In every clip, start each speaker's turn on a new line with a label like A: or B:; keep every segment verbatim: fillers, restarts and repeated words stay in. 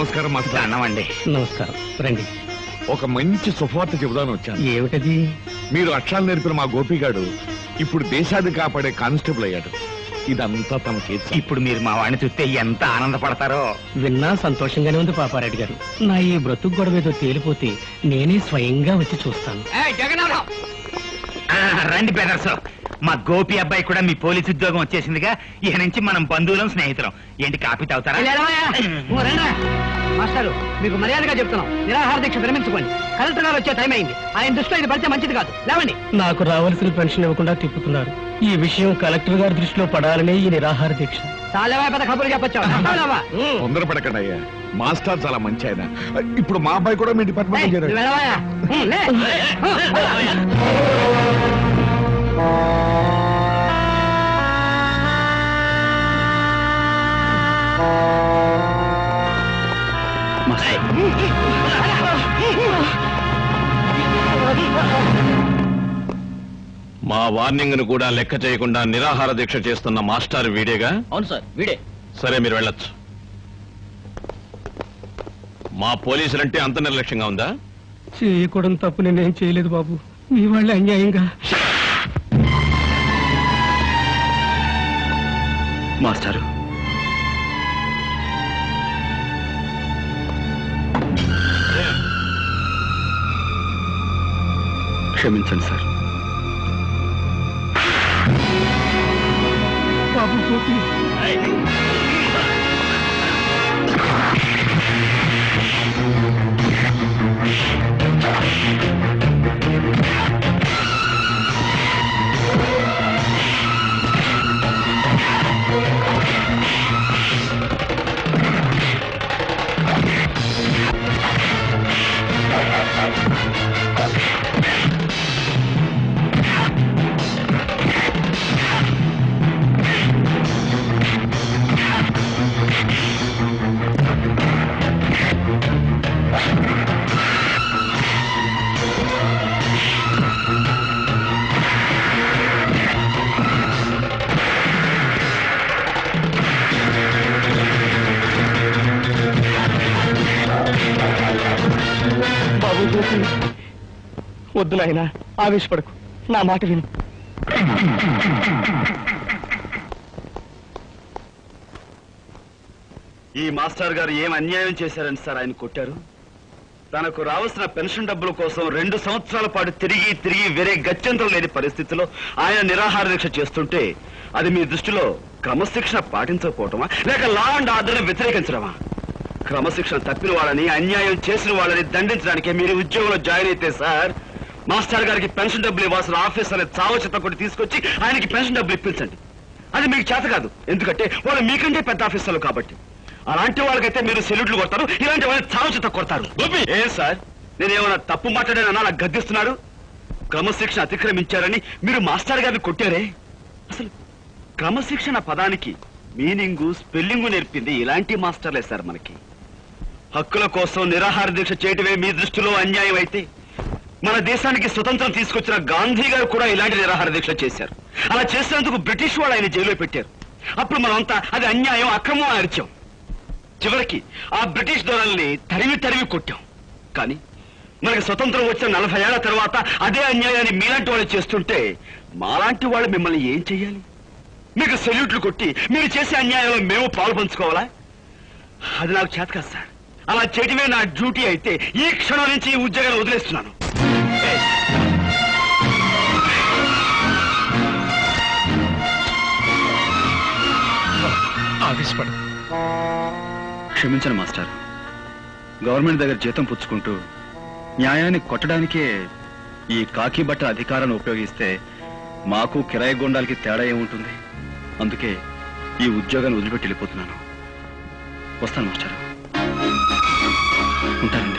A: నమస్కారం మాస్టర్.
B: అన్నమండి.
C: నమస్కారం, రండి.
A: ఒక మంచి శుభవార్త చెబుదాను వచ్చాను.
C: ఏమిటది?
A: మీరు అక్షరాలు నేర్పిన మా గోపిగాడు ఇప్పుడు దేశాన్ని కాపాడే కానిస్టేబుల్ అయ్యాడు. ఇదంతా తమ చేతి.
B: ఇప్పుడు మీరు మా వాడిని చూస్తే ఎంత ఆనందపడతారో.
C: విన్నా సంతోషంగానే ఉంది పాపారెడ్డి గారు. నా ఈ బ్రతుకు గొడవ ఏదో తేలిపోతే నేనే స్వయంగా వచ్చి చూస్తాను.
B: రండి బ్రదర్స్, మా గోపి అబ్బాయి కూడా మీ పోలీసు ఉద్యోగం వచ్చేసిందిగా. ఇక నుంచి మనం బంధువులం, స్నేహితులం. ఏంటి కాపీ తాగుతారా?
D: మాస్టారు, మీకు మర్యాదగా చెప్తున్నాం, నిరాహార దీక్ష విరమించుకోండి. కలెక్టర్ గారు వచ్చే టైం అయింది. ఆయన దృష్టిలో ఇది పడితే మంచిది కాదు. లేవండి.
C: నాకు రావాల్సిన పెన్షన్ ఇవ్వకుండా తిప్పుతున్నారు. ఈ విషయం కలెక్టర్ గారి దృష్టిలో పడాలనే ఈ నిరాహార దీక్ష.
D: చాలా పెద్ద కబుర్లు చెప్పొచ్చు.
A: తొందరపడకండి అయ్యా, మాస్టర్ చాలా మంచి ఆయన. ఇప్పుడు మా అబ్బాయి కూడా మీ డిపార్ట్మెంట్ చేరాడు.
E: మా వార్నింగ్ ను కూడా లెక్క చేయకుండా నిరాహార దీక్ష చేస్తున్న మాస్టర్ వీడేగా?
D: అవును సార్, వీడే.
E: సరే, మీరు వెళ్ళొచ్చు. మా పోలీసులంటే అంత నిర్లక్ష్యంగా ఉందా?
C: చేయకూడదు తప్పు నేనేం చేయలేదు బాబు. మీ వాళ్ళే అన్యాయంగా.
E: మాస్టారు, క్షమించండి సార్.
C: బాబు గోపి, వద్దు నాయనా, ఆవేశపడకు, నా మాట విను.
E: ఈ మాస్టర్ గారు ఏం అన్యాయం చేశారని సార్ ఆయన కొట్టారు? తనకు రావాల్సిన పెన్షన్ డబ్బుల కోసం రెండు సంవత్సరాల పాటు తిరిగి తిరిగి వేరే గత్యంతరం లేని పరిస్థితిలో ఆయన నిరాహార దీక్ష చేస్తుంటే అది మీ దృష్టిలో క్రమశిక్షణ పాటించకపోవటమా, లేక లా అండ్ ఆర్డర్ వ్యతిరేకించడమా? క్రమశిక్షణ తప్పిన వాళ్ళని, అన్యాయం చేసిన వాళ్ళని దండించడానికి మీరు ఉద్యోగంలో జాయిన్ అయితే సార్, మాస్టర్ గారికి పెన్షన్ డబ్బులు ఇవ్వాల్సిన ఆఫీసర్ని చావ చెత్త కొట్టి తీసుకొచ్చి ఆయనకి పెన్షన్ డబ్బులు ఇప్పించండి. అది మీకు చేత కాదు, ఎందుకంటే వాళ్ళు మీకంటే పెద్ద ఆఫీసర్లు కాబట్టి. అలాంటి వాళ్ళకైతే మీరు సెల్యూట్లు కొడతారు, ఇలాంటి వాళ్ళని చావ చెత్త కొడతారు. ఏ సార్, నేనేమన్నా తప్పు మాట్లాడానన్నా నాకు గద్దిస్తున్నారు? క్రమశిక్షణ అతిక్రమించారని మీరు మాస్టర్ గారిని కొట్టారే? అసలు క్రమశిక్షణ పదానికి మీనింగు, స్పెల్లింగు నేర్పింది ఇలాంటి మాస్టర్లే సార్ మనకి. హక్కుల కోసం నిరాహార దీక్ష చేయటమే మీ దృష్టిలో అన్యాయం అయితే, మన దేశానికి స్వతంత్రం తీసుకొచ్చిన గాంధీ గారు కూడా ఇలాంటి నిరాహార దీక్ష చేశారు. అలా చేసినందుకు బ్రిటిష్ వాళ్ళు ఆయన జైల్లో పెట్టారు. అప్పుడు మనమంతా అది అన్యాయం, అక్రమం అని అరిచాం. చివరికి ఆ బ్రిటిష్ దొరల్ని తరిమి తరిమి కొట్టాం. కానీ మనకి స్వతంత్రం వచ్చిన నలభై ఏళ్ల తర్వాత అదే అన్యాయాన్ని మీలాంటి వాళ్ళు చేస్తుంటే మాలాంటి వాళ్ళు మిమ్మల్ని ఏం చెయ్యాలి? మీకు సెల్యూట్లు కొట్టి మీరు చేసే అన్యాయంలో మేము పాలు పంచుకోవాలా? అది నాకు చేత కాదు సార్. అలా చేయటమే నా డ్యూటీ అయితే ఈ క్షణం నుంచి ఈ ఉద్యోగాన్ని వదిలేస్తున్నాను.
C: ఆవేశపడ.
E: క్షమించను మాస్టర్. గవర్నమెంట్ దగ్గర జీతం పుచ్చుకుంటూ న్యాయాన్ని కొట్టడానికే ఈ కాకి బట్ట అధికారాన్ని ఉపయోగిస్తే మాకు కిరాయి గుండాలకి తేడా ఏముంటుంది? అందుకే ఈ ఉద్యోగాన్ని వదిలిపెట్టి వెళ్ళిపోతున్నాను. వస్తాను మాస్టర్. ఉంటానండి.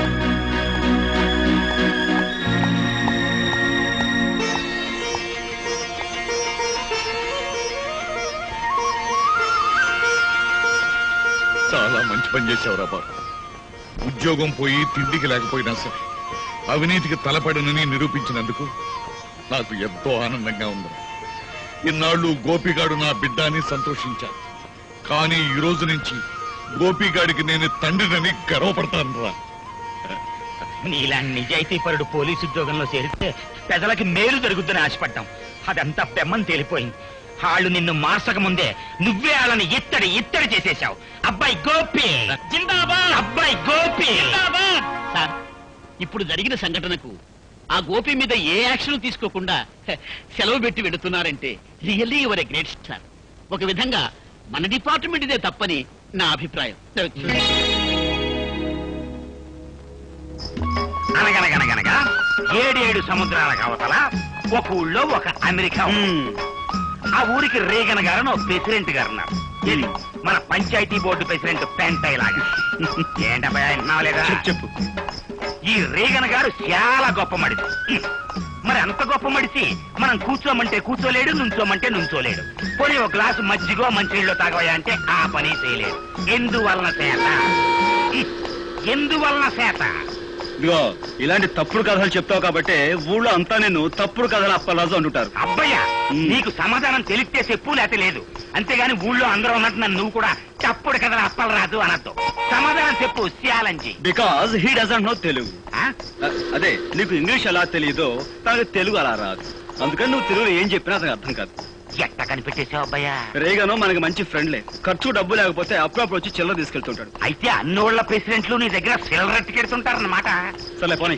A: చాలా మంచి పని చేశావురా బాబు. ఉద్యోగం పోయి తిండికి లేకపోయినా సరే అవినీతికి తలపడనని నిరూపించినందుకు నాకు ఎంతో ఆనందంగా ఉంది. ఇన్నాళ్ళు గోపిగాడు నా బిడ్డ అని సంతోషించాను. కానీ ఈ రోజు నుంచి గోపిగాడికి నేను తండ్రినని గర్వపడతాను రా.
B: నీలా నిజాయితీ పరుడు పోలీసు ఉద్యోగంలో చేరితే ప్రజలకి మేలు జరుగుతుందని ఆశపడ్డాం. అదంతా పెమ్మని తేలిపోయింది. వాళ్ళు నిన్ను మార్చక ముందే నువ్వే వాళ్ళని ఇత్తడి ఇత్తడి చేసేశావు. అబ్బాయి గోపి జిందాబాద్, అబ్బాయి గోపి జిందాబాద్.
C: సార్, ఇప్పుడు జరిగిన సంఘటనకు ఆ గోపి మీద ఏ యాక్షన్ తీసుకోకుండా హె, సెలవు పెట్టి వెడుతున్నారంటే really your a great star. ఒక విధంగా మన డిపార్ట్మెంట్ ఇదే తప్పని నా అభిప్రాయం.
B: అనగనగనగనగా ఏడేడు సముద్రాల కవతల ఒక ఊళ్ళో ఒక అమెరికా ఉంది. ఆ ఊరికి రేగన్ గారు ఒక ప్రెసిడెంట్ గారు ఉన్నారు. ఇది మన పంచాయతీ బోర్డు ప్రెసిడెంట్ పెంటై లాగా. ఏంటబ్బా విన్నావలేదా?
E: చెప్పు.
B: ఈ రేగన్ గారు చాలా గొప్ప మడిసి. మరి అంత గొప్ప మడిసి మనం కూర్చోమంటే కూర్చోలేడు, నుంచోమంటే నుంచోలేడు. పోనీ ఒక గ్లాసు మజ్జిగో మంచినీళ్ళు తాగవయా అంటే ఆ పని చేయలేడు. ఎందువలన చేత ఎందువలన చేత
E: ఇదిగో ఇలాంటి తప్పుడు కథలు చెప్తావు కాబట్టి ఊళ్ళో అంతా నేను తప్పుడు కథలు అప్పలాజు అంటుంటారు.
B: అబ్బయ్యా, నీకు సమాధానం తెలిస్తే చెప్పు, లేకపోతే లేదు. అంతేగాని ఊళ్ళో అందరూ ఉన్నట్టు నన్ను నువ్వు కూడా తప్పుడు కథలు అప్పలరాదు అనద్దు. సమాధానం చెప్పు శ్యాలంజీ.
E: Because he doesn't know Telugu. అదే నీకు ఇంగ్లీష్ ఎలా తెలియదో తనకు తెలుగు అలా రాదు. అందుకని నువ్వు తెలుగులో ఏం చెప్పినా అతనికి అర్థం కాదు.
B: ఎట్ట కనిపెట్టేశావు అబ్బయ్యా?
E: రేగానో మనకి మంచి ఫ్రెండ్లే. ఖర్చు డబ్బు లేకపోతే అప్పుడప్పుడు వచ్చి చిల్లర తీసుకెళ్తుంటాడు.
B: అయితే అన్నోళ్ల ప్రెసిడెంట్లు నీ దగ్గర సిల్లరెట్టుకెడుతుంటారన్నమాట.
E: సరే పోనీ.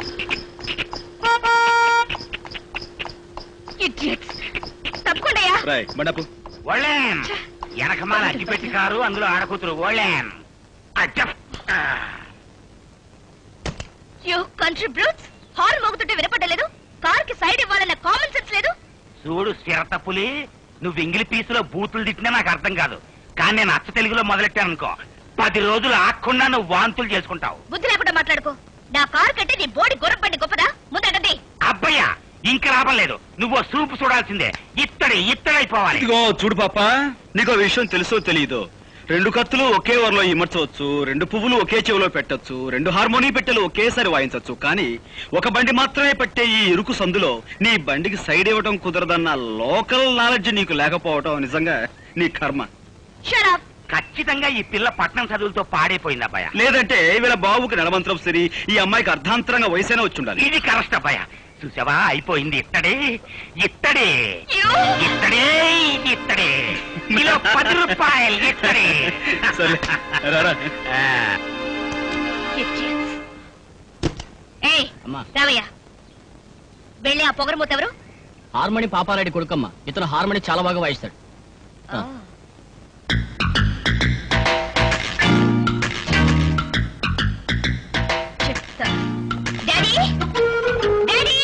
E: రాయ్ మండపు
B: ఓళ్ళేం వెనకమాల అగ్గిపెట్టి కారు, అందులో ఆడకూతురు ఓళ్ళేం.
F: కంట్రీ బ్రూట్స్, హార్న్ మోగుతుంటే వినపడలేదు. కార్ కి సైడ్ ఇవ్వాలన్న కామన్ సెన్స్ లేదు.
B: చూడు చిరత పులి, నువ్వు ఇంగిలి పీసులో బూతులు తిట్టినా నాకు అర్థం కాదు. కానీ నేను అచ్చ తెలుగులో మొదలెట్టాననుకో, పది రోజులు ఆకుండా నువ్వు వాంతులు చేసుకుంటావు.
F: బుద్ధి లేకుండా మాట్లాడుకో. నా కార్ కంటే నీ బోడి గుర్రబండి గొప్పదా? ముందండి.
B: అబ్బయ్యా, ఇంకా లాభం లేదు. నువ్వు సూపు చూడాల్సిందే. ఇత్తడి ఇత్తడైపోవాలి.
E: ఇదిగో చూడు పాప, నీకో విషయం తెలుసో తెలియదో, రెండు కత్తులు ఒకే వరలో ఇమర్చవచ్చు, రెండు పువ్వులు ఒకే చెవిలో పెట్టొచ్చు, రెండు హార్మోనీ పెట్టెలు ఒకేసారి వాయించవచ్చు. కానీ ఒక బండి మాత్రమే పెట్టే ఈ ఇరుకు సందులో నీ బండికి సైడ్ ఇవ్వటం కుదరదన్న లోకల్ నాలెడ్జ్ నీకు లేకపోవటం నిజంగా నీ కర్మ.
B: ఖచ్చితంగా ఈ పిల్ల పట్నం చదువులతో పాడైపోయింది అబ్బాయ.
E: లేదంటే వీళ్ళ బాబుకి నడమంత్రం సరి, ఈ అమ్మాయికి అర్ధాంతరంగా వయసైనా వచ్చి ఉండాలి.
B: ఇది కరెక్ట్ అబ్బాయ. చూసావా, అయిపోయింది. ఇత్తడే ఇత్తడే ఇత్తడే ఇత్తడే కిలో పది రూపాయలు ఇత్తడే.
E: సరే రారా.
F: రావయ్య, వెళ్ళి ఆ పొగరమూత ఎవరు?
C: హార్మోని పాపారెడ్డి కొడుకమ్మ. ఇతను హార్మోని చాలా బాగా వాయిస్తాడు.
F: చెప్తా. Daddy, daddy,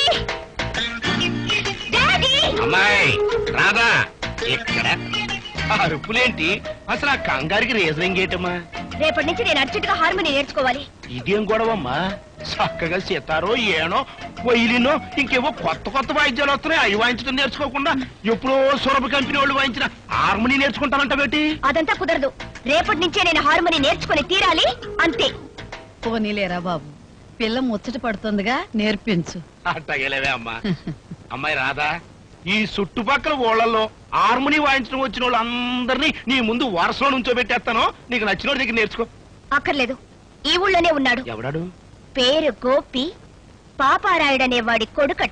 F: daddy.
B: అమ్మాయి రాదా? ఇక్కడ అరుపులేంటి? అసలు ఆ కంగారికి రీజనింగ్ ఏంటమ్మా?
F: రేపటి నుంచి నేను అర్జెంట్ గా హార్మోని నేర్చుకోవాలి.
B: ఇదేం గొడవమ్మా? చక్కగా సీతారో ఏనో వైలినో ఇంకేవో కొత్త కొత్త వాయిద్యాలు వస్తున్నాయి. అవి వాయించడం నేర్చుకోకుండా ఎప్పుడో సొరబ కంపెనీ వాళ్ళు వాయించిన హార్మోని నేర్చుకుంటానంట బేటి.
F: అదంతా కుదరదు. రేపటి నుంచే నేను హార్మోని నేర్చుకుని తీరాలి, అంతే.
G: పోనీలేరా బాబు, పిల్ల ముచ్చట పడుతుందిగా, నేర్పించు.
B: అట్టగలేవే అమ్మా. అమ్మాయి రాదా, ఈ చుట్టుపక్కల ఊళ్ళల్లో హార్మోని వాయించడం వచ్చిన వాళ్ళు అందరినీ నీ ముందు వరుసలో నుంచోబెట్టేస్తాను. నీకు నచ్చిన దగ్గర నేర్చుకో.
F: అక్కర్లేదు, ఈ ఊళ్ళోనే ఉన్నాడు.
B: ఎవడాడు?
F: పేరు గోపి, పాపారాయుడనే వాడి కొడుకట.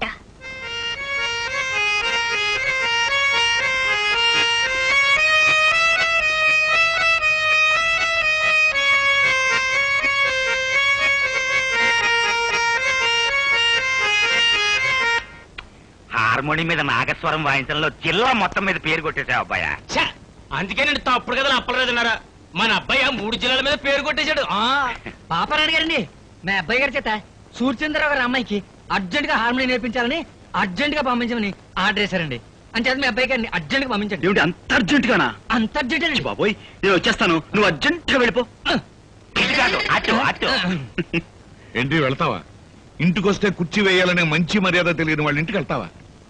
B: హార్మోని మీద నాగస్వరం వాయించడంలో జిల్లా మొత్తం మీద పేరు కొట్టేశావు అబ్బాయా.
C: అందుకే నేను తప్పుడు కదా అప్పలేదన్నారా? మన అబ్బాయి మూడు జిల్లాల మీద పేరు కొట్టేశాడు. పాపారాయుడు గారండి, మా అబ్బాయి గారి చేత సూర్యచంద్రరావు గారి అమ్మాయికి అర్జెంట్ గా హార్మోని నేర్పించాలని అర్జెంట్ గా పంపించమని ఆర్డర్ చేశారండి. అంచేత మీ అబ్బాయి గారిని అర్జెంట్ గా పంపించండి.
E: ఏమిటి అంత అర్జెంట్ గానా?
C: అంత అర్జెంట్ అండి
E: బాబోయ్, నేను వచ్చేస్తాను, నువ్వు అర్జెంట్ గా వెళ్ళిపో.
B: అటు అటు.
A: ఏంటి వెళ్తావా? ఇంటికొస్తే కుర్చీ వేయాలనే మంచి మర్యాద తెలియని వాళ్ళ ఇంటికి వెళ్తావా?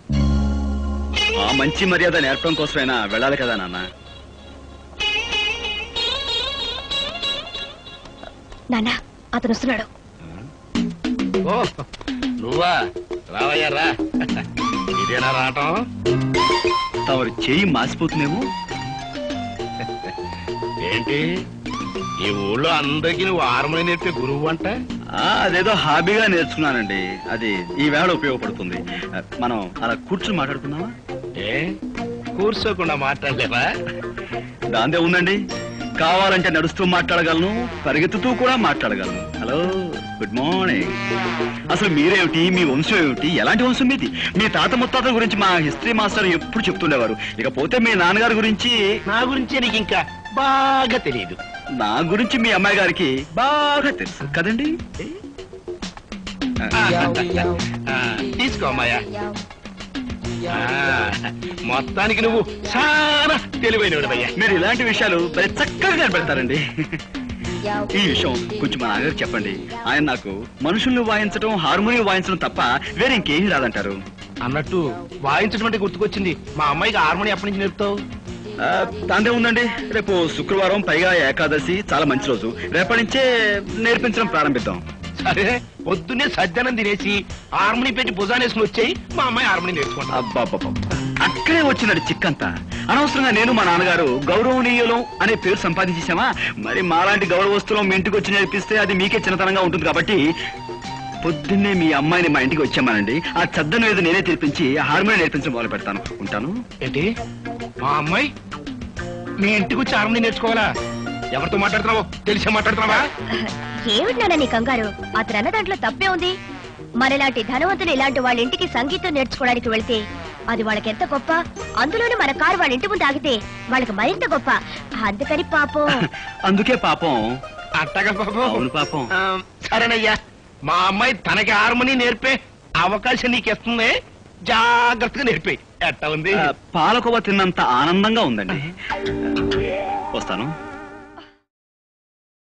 E: ఆ మంచి మర్యాద నేర్పడం కోసమైనా వెళ్ళాలి కదా నాన్న.
F: నాన్న, అతను వస్తున్నాడు.
B: నువ్వా? రావయ్యా రా. ఇదేనా రావటం?
E: తమరు చేయి మాసిపోతుందేమో.
B: ఏంటి ఈ ఊళ్ళో అందరికి నువ్వు హార్మోనియం నేర్పే గురువు అంట.
E: అదేదో హాబీగా నేర్చుకున్నానండి. అది ఈ వేళ ఉపయోగపడుతుంది. మనం అలా కూర్చుని మాట్లాడుకుందామా?
B: ఏ కూర్చోకుండా మాట్లాడలేవా?
E: దాందే ఉందండి. కావాలంటే నడుస్తూ మాట్లాడగలను, పరిగెత్తుతూ కూడా మాట్లాడగలను. Hello, good morning. అసలు మీరేమిటి, మీ వంశం ఏమిటి, ఎలాంటి వంశం మీది? మీ తాత ముత్తాతల గురించి మా హిస్టరీ మాస్టర్ ఎప్పుడు చెప్తుండేవారు. ఇకపోతే మీ నాన్నగారి గురించి.
B: నా గురించి నీకు ఇంకా బాగా తెలియదు.
E: నా గురించి మీ అమ్మాయి గారికి బాగా తెలుసు కదండి.
B: తీసుకో అమ్మాయ. మొత్తానికి నువ్వు చాలా తెలివైనవాడయ్యా.
E: మీరు ఇలాంటి విషయాలు మరి చక్కగా కనిపెడతారండి. ఈ విషయం కొంచెం మా నాన్నగారు చెప్పండి. ఆయన నాకు మనుషుల్ని వాయించడం, హార్మోనియం వాయించడం తప్ప వేరే ఇంకేమీ రాదంటారు.
B: అన్నట్టు వాయించడం అంటే గుర్తుకొచ్చింది. మా అమ్మాయికి హార్మోనియం ఎప్పటి నుంచి నేర్పుతావు?
E: దాందే ఉందండి. రేపు శుక్రవారం, పైగా ఏకాదశి, చాలా మంచి రోజు. రేపటి నుంచే నేర్పించడం ప్రారంభిద్దాం.
B: సరే, పొద్దున్నే సజ్జనం తినేసి హార్మోనియం పెట్టి భుజానేసుకుని వచ్చాయి. మా అమ్మాయి హార్మోనియం నేర్చుకుంటా.
E: అబ్బాబ్బా, అక్కడే వచ్చినట్టు చిక్కంతా. అనవసరంగా నేను మా నాన్నగారు గౌరవనీయులం అనే పేరు సంపాదించేసామా? మరి మాలాంటి గౌరవస్తులం మీ ఇంటికి వచ్చి నేర్పిస్తే అది మీకే చిన్నతనంగా ఉంటుంది. కాబట్టి పొద్దున్నే మీ అమ్మాయిని మా ఇంటికి వచ్చామానండి. ఆ చద్దను ఏదో నేనే తెరిపించి హార్మోనియం నేర్పించడం మొదలు పెడతాను. ఉంటాను.
B: ఏంటి, మా అమ్మాయి మీ ఇంటికి వచ్చి హార్మోనియం నేర్చుకోవాలా? ఎవరితో మాట్లాడుతున్నావో తెలిసే మాట్లాడుతున్నావా?
F: ఏమిటన్నా నీ కంగారు? అతను అన్న దాంట్లో తప్పే ఉంది. మనలాంటి ధనవంతులు ఇలాంటి వాళ్ళ ఇంటికి సంగీతం నేర్చుకోవడానికి వెళ్తే అది వాళ్ళకి ఎంత గొప్ప. అందులోనూ మన కారు వాళ్ళ ఇంటి ముందు ఆగితే వాళ్ళకి మరింత గొప్ప. అందుకని పాపం.
E: అందుకే పాపం.
B: అట్టగా పాపం.
E: అవును పాపం.
B: సరేనయ్యా, మా అమ్మాయి తనకి హార్మోనియం నేర్పే అవకాశం నీకు ఇస్తుంది. జాగ్రత్తగా నేర్పే. ఎట్టా ఉంది?
E: పాలకోవ తిన్నంత ఆనందంగా ఉందండి. వస్తాను.